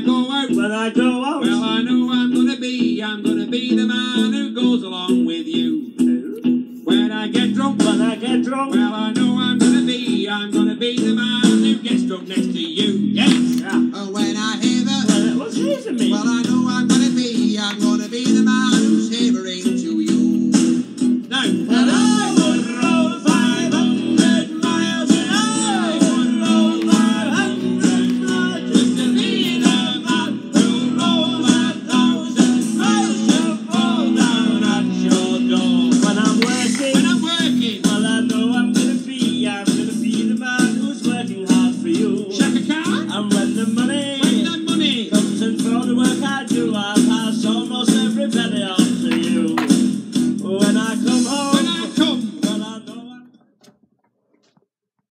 when I go out, well, I know I'm gonna be the man who goes along with you. When I get drunk, when I get drunk, well, I know I'm gonna be the man who gets drunk next to you. Yes. yeah. When I hear the, What's using me? well, I know I'm gonna be the man who's shivering to you. Now, And I would roll 500 miles an hour. I would roll 500 miles just to be the man who rolls 1,000 miles to fall down at your door. When I'm working, well, I know I'm gonna be the man who's working hard for you. Shaka Khan. And when the money When the money comes in for the work I do,